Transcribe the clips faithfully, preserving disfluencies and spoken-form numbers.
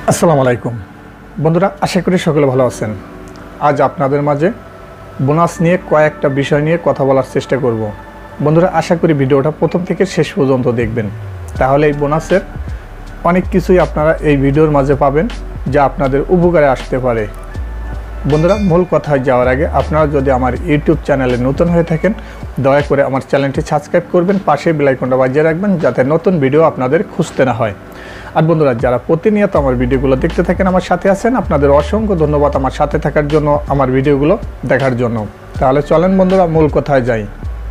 আসসালামু আলাইকুম বন্ধুরা, আশা করি সকলে ভালো আছেন। আজ আপনাদের মাঝে বোনাস নিয়ে কয়েকটা বিষয় নিয়ে কথা বলার চেষ্টা করব। বন্ধুরা, আশা করি ভিডিওটা প্রথম থেকে শেষ পর্যন্ত দেখবেন, তাহলে এই বোনাসের অনেক কিছুই আপনারা এই ভিডিওর মাঝে পাবেন যা আপনাদের উপকারে আসতে পারে। বন্ধুরা, মূল কথায় যাওয়ার আগে আপনারা যদি আমার ইউটিউব চ্যানেলে নতুন হয়ে থাকেন, দয়া করে আমার চ্যানেলটি সাবস্ক্রাইব করবেন, পাশে বেল আইকনটা বাজিয়ে রাখবেন যাতে নতুন ভিডিও আপনাদের খুঁজতে না হয়। আর বন্ধুরা, যারা প্রতিনিয়ত আমার ভিডিওগুলো দেখতে থাকেন, আমার সাথে আছেন, আপনাদের অসংখ্য ধন্যবাদ আমার সাথে থাকার জন্য, আমার ভিডিওগুলো দেখার জন্য। তাহলে চলেন বন্ধুরা, মূল কথায় যাই।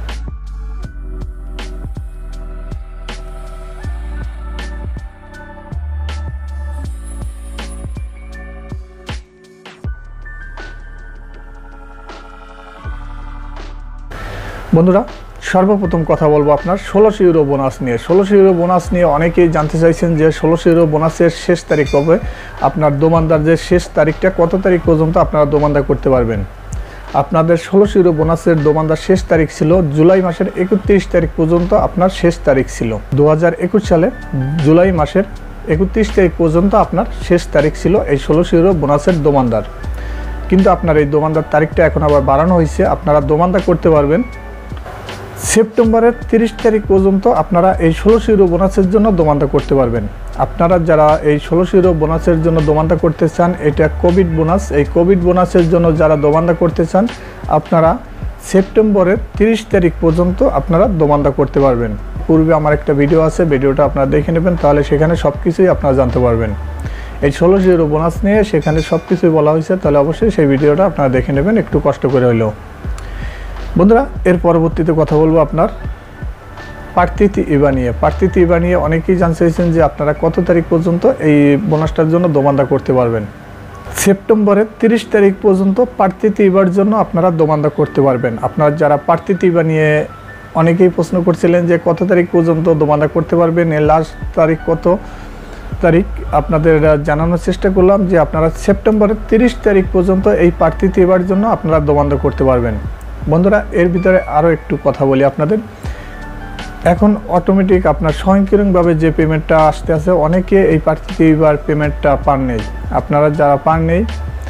বন্ধুরা, সর্বপ্রথম কথা বলবো আপনার ষোলোশো ইউরো বোনাস নিয়ে। ষোলোশো ইউরো বোনাস নিয়ে অনেকেই জানতে চাইছেন যে ষোলোশো ইউরো বোনাসের শেষ তারিখ কবে, আপনার দোমানদার যে শেষ তারিখটা কত তারিখ পর্যন্ত আপনারা দোমানদার করতে পারবেন। আপনাদের ষোলোশো ইউরো বোনাসের দোমানদার শেষ তারিখ ছিল জুলাই মাসের একত্রিশ তারিখ পর্যন্ত আপনার শেষ তারিখ ছিল। দু হাজার একুশ সালে জুলাই মাসের একত্রিশ তারিখ পর্যন্ত আপনার শেষ তারিখ ছিল এই ষোলোশো ইউরো বোনাসের দোমানদার। কিন্তু আপনার এই দোমানদার তারিখটা এখন আবার বাড়ানো হয়েছে, আপনারা দোমানদার করতে পারবেন সেপ্টেম্বরের তিরিশ তারিখ পর্যন্ত। আপনারা এই ষোলোশো ইউরো বোনাসের জন্য দোমানদা করতে পারবেন। আপনারা যারা এই ষোলোশো ইউরো বোনাসের জন্য দোমানদা করতে চান, এটা কোভিড বোনাস, এই কোভিড বোনাসের জন্য যারা দোমানদা করতে চান, আপনারা সেপ্টেম্বরের তিরিশ তারিখ পর্যন্ত আপনারা দোমানদা করতে পারবেন। পূর্বে আমার একটা ভিডিও আছে, ভিডিওটা আপনারা দেখে নেবেন, তাহলে সেখানে সব কিছুই আপনারা জানতে পারবেন। এই ষোলোশো ইউরো বোনাস নিয়ে সেখানে সব কিছুই বলা হয়েছে, তাহলে অবশ্যই সেই ভিডিওটা আপনারা দেখে নেবেন একটু কষ্ট করে হলেও। বন্ধুরা, এর পরবর্তীতে কথা বলবো আপনার প্রার্থিতি ইবা নিয়ে। প্রার্থিতি ইবা নিয়ে অনেকেই জানতে চাইছেন যে আপনারা কত তারিখ পর্যন্ত এই বোনাসটার জন্য দোমানদা করতে পারবেন। সেপ্টেম্বরের তিরিশ তারিখ পর্যন্ত প্রার্থিতি ইবার জন্য আপনারা দোমানদা করতে পারবেন। আপনারা যারা প্রার্থিতি ইবা নিয়ে অনেকেই প্রশ্ন করছিলেন যে কত তারিখ পর্যন্ত দোমানদা করতে পারবেন, এর লাস্ট তারিখ কত তারিখ, আপনাদের জানানোর চেষ্টা করলাম যে আপনারা সেপ্টেম্বরের তিরিশ তারিখ পর্যন্ত এই প্রার্থিতি ইবার জন্য আপনারা দোমানদা করতে পারবেন। বন্ধুরা, এর ভিতরে আরও একটু কথা বলি আপনাদের। এখন অটোমেটিক আপনার স্বয়ংক্রিয়ভাবে যে পেমেন্টটা আসতে আছে, অনেকে এই প্রার্থিতি ইবার পেমেন্টটা পান নেই। আপনারা যারা পান নেই,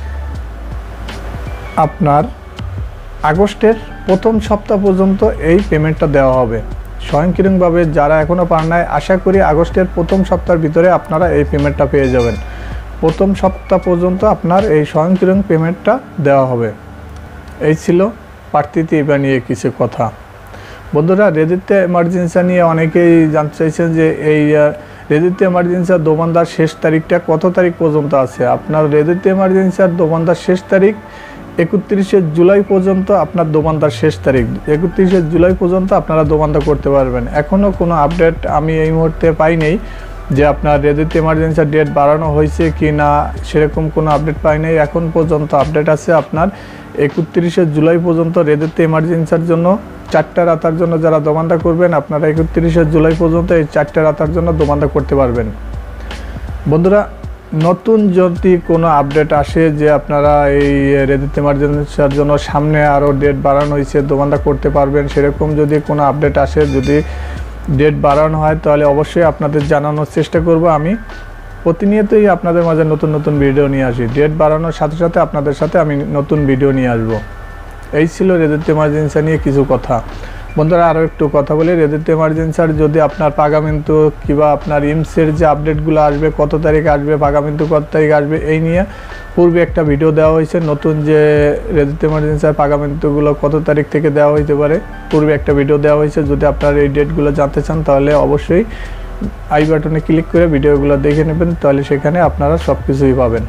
আপনার আগস্টের প্রথম সপ্তাহ পর্যন্ত এই পেমেন্টটা দেওয়া হবে স্বয়ংক্রিয়ভাবে। যারা এখনও পান নাই, আশা করি আগস্টের প্রথম সপ্তাহের ভিতরে আপনারা এই পেমেন্টটা পেয়ে যাবেন। প্রথম সপ্তাহ পর্যন্ত আপনার এই স্বয়ংক্রিয় পেমেন্টটা দেওয়া হবে। এই ছিল প্রার্থিতি ইবা নিয়ে কিছু কথা। বন্ধুরা, রেজিতে এমার্জেন্সি নিয়ে অনেকেই জানতে চাইছেন যে এই রেজিতে এমার্জেন্সির দোমানদার শেষ তারিখটা কত তারিখ পর্যন্ত আছে। আপনার রেজিতে এমার্জেন্সির দোমানদার শেষ তারিখ একত্রিশে জুলাই পর্যন্ত আপনার দোমানদার শেষ তারিখ। একত্রিশে জুলাই পর্যন্ত আপনারা দোমানদা করতে পারবেন। এখনও কোনো আপডেট আমি এই মুহূর্তে পাই নেই যে আপনার রেজিতে এমার্জেন্সির ডেট বাড়ানো হয়েছে কি না, সেরকম কোনো আপডেট পাই নেই। এখন পর্যন্ত আপডেট আছে আপনার একত্রিশে জুলাই পর্যন্ত রেজিতে এমার্জেন্সির জন্য চারটা রাতার জন্য যারা দোমানদা করবেন, আপনারা একত্রিশে জুলাই পর্যন্ত এই চারটা রাতার জন্য দোমানদা করতে পারবেন। বন্ধুরা, নতুন যদি কোনো আপডেট আসে যে আপনারা এই রেজিতে এমার্জেন্সির জন্য সামনে আরও ডেট বাড়ানো হয়েছে, দোমানদা করতে পারবেন, সেরকম যদি কোনো আপডেট আসে, যদি ডেট বাড়ানো হয়, তাহলে অবশ্যই আপনাদের জানানোর চেষ্টা করব। আমি প্রতিনিয়তই আপনাদের মাঝে নতুন নতুন ভিডিও নিয়ে আসি। ডেট বাড়ানোর সাথে সাথে আপনাদের সাথে আমি নতুন ভিডিও নিয়ে আসব। এই ছিল রেজিতে এমার্জেন্সি নিয়ে কিছু কথা। বন্ধুরা, আরও একটু কথা বলি। রেজিতে এমার্জেন্সির যদি আপনার পাগামিন্তু কিংবা আপনার ইমসের যে আপডেটগুলো আসবে, কত তারিখ আসবে, পাগামিন্তু কত তারিখ আসবে, এই নিয়ে পূর্বে একটা ভিডিও দেওয়া হয়েছে। নতুন যে রেজিতে এমার্জেন্সির পাগামিন্তুগুলো কত তারিখ থেকে দেওয়া হইতে পারে, পূর্বে একটা ভিডিও দেওয়া হয়েছে। যদি আপনারা এই ডেটগুলো জানতে চান, তাহলে অবশ্যই আই বাটনে ক্লিক করে ভিডিওগুলো দেখে নেবেন, তাহলে সেখানে আপনারা সব কিছুই পাবেন।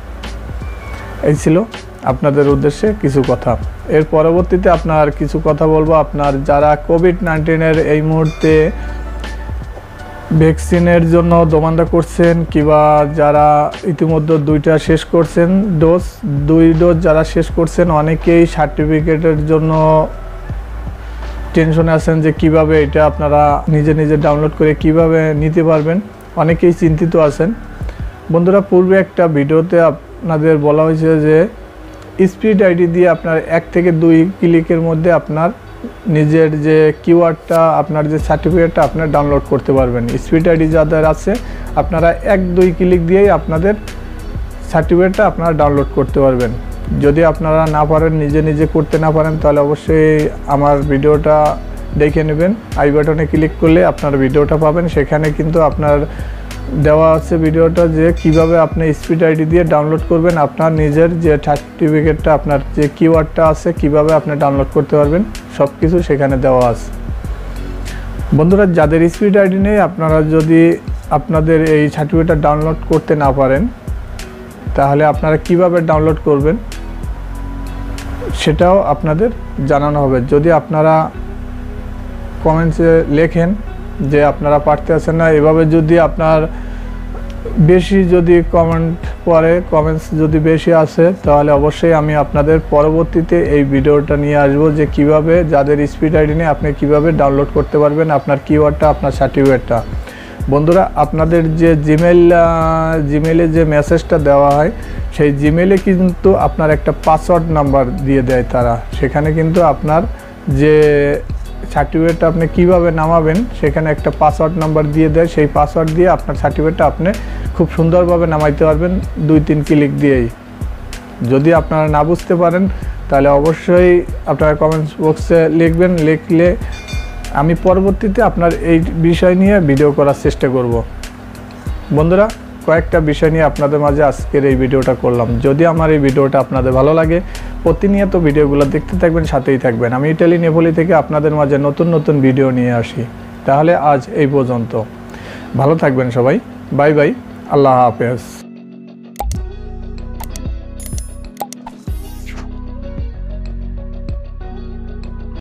এই ছিল আপনাদের উদ্দেশ্যে কিছু কথা। এর পরবর্তীতে আপনার কিছু কথা বলবো। আপনার যারা কোভিড নাইন্টিনের এই মুহূর্তে ভ্যাকসিনের জন্য দোমানদা করছেন, কিংবা যারা ইতিমধ্যে দুইটা শেষ করছেন ডোজ, দুই ডোজ যারা শেষ করছেন, অনেকেই সার্টিফিকেটের জন্য টেনশনে আছেন যে কিভাবে এটা আপনারা নিজে নিজে ডাউনলোড করে কিভাবে নিতে পারবেন, অনেকেই চিন্তিত আছেন। বন্ধুরা, পূর্বে একটা ভিডিওতে আপনাদের বলা হয়েছে যে স্পিড আইডি দিয়ে আপনার এক থেকে দুই ক্লিকের মধ্যে আপনার নিজের যে কিওয়ার্ডটা আপনার যে সার্টিফিকেটটা আপনার ডাউনলোড করতে পারবেন। স্পিড আইডি যাদের আছে আপনারা এক দুই ক্লিক দিয়েই আপনাদের সার্টিফিকেটটা আপনারা ডাউনলোড করতে পারবেন। যদি আপনারা না পারেন, নিজে নিজে করতে না পারেন, তাহলে অবশ্যই আমার ভিডিওটা দেখে নেবেন। আই বাটনে ক্লিক করলে আপনার ভিডিওটা পাবেন। সেখানে কিন্তু আপনার দেওয়া আছে ভিডিওটা যে কিভাবে আপনি স্পিড আইডি দিয়ে ডাউনলোড করবেন আপনার নিজের যে সার্টিফিকেটটা, আপনার যে কিওয়ার্ডটা আছে কিভাবে আপনি ডাউনলোড করতে পারবেন, সব কিছু সেখানে দেওয়া আছে। বন্ধুরা, যাদের স্পিড আইডি নেই, আপনারা যদি আপনাদের এই সার্টিফিকেটটা ডাউনলোড করতে না পারেন, তাহলে আপনারা কিভাবে ডাউনলোড করবেন সেটাও আপনাদের জানানো হবে। যদি আপনারা কমেন্টসে লেখেন যে আপনারা পারতে আছেন না, এভাবে যদি আপনার বেশি যদি কমেন্ট পড়ে, কমেন্টস যদি বেশি আসে, তাহলে অবশ্যই আমি আপনাদের পরবর্তীতে এই ভিডিওটা নিয়ে আসবো যে কিভাবে, যাদের স্পিড আইডি নেই, আপনি কিভাবে ডাউনলোড করতে পারবেন আপনার কিওয়ার্ডটা, আপনার সার্টিফিকেটটা। বন্ধুরা, আপনাদের যে জিমেল জিমেলে যে মেসেজটা দেওয়া হয়, সেই জিমেলে কিন্তু আপনার একটা পাসওয়ার্ড নাম্বার দিয়ে দেয় তারা। সেখানে কিন্তু আপনার যে সার্টিফিকেটটা আপনি কিভাবে নামাবেন, সেখানে একটা পাসওয়ার্ড নাম্বার দিয়ে দেয়। সেই পাসওয়ার্ড দিয়ে আপনার সার্টিফিকেটটা আপনি খুব সুন্দরভাবে নামাইতে পারবেন দুই তিন ক্লিক দিয়েই। যদি আপনারা না বুঝতে পারেন, তাহলে অবশ্যই আপনারা কমেন্টস বক্সে লিখবেন। লিখলে আমি পরবর্তীতে আপনার এই বিষয় নিয়ে ভিডিও করার চেষ্টা করব। বন্ধুরা, কয়েকটা বিষয় নিয়ে আপনাদের মাঝে আজকের এই ভিডিওটা করলাম। যদি আমার এই ভিডিওটা আপনাদের ভালো লাগে, প্রতিনিয়ত ভিডিওগুলো দেখতে থাকবেন, সাথেই থাকবেন। আমি ইটালি নেপোলি থেকে আপনাদের মাঝে নতুন নতুন ভিডিও নিয়ে আসি। তাহলে আজ এই পর্যন্ত, ভালো থাকবেন সবাই। বাই বাই, আল্লাহ হাফেজ।